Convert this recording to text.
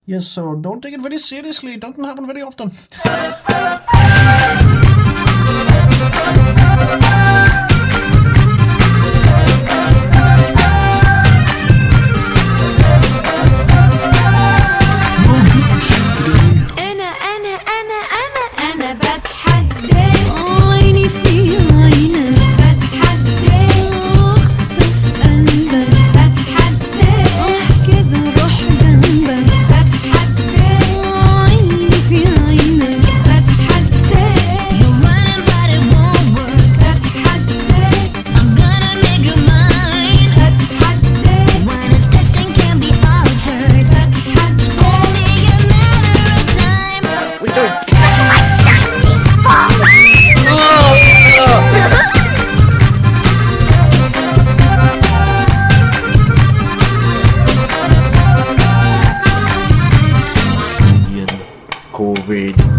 Yes, so don't take it very seriously. It doesn't happen very often. أنا بتحدى عيني في عينك، بتحدى أخطف قلبك، بتحدى كده روح جنبك، بتحدى عيني في عينك، بتحدى you running but it won't work، بتحدى I'm gonna make you mine، بتحدى when it's destined can be altered، بتحدى it's only a matter of time. We don't suck like Chinese pop. COVID.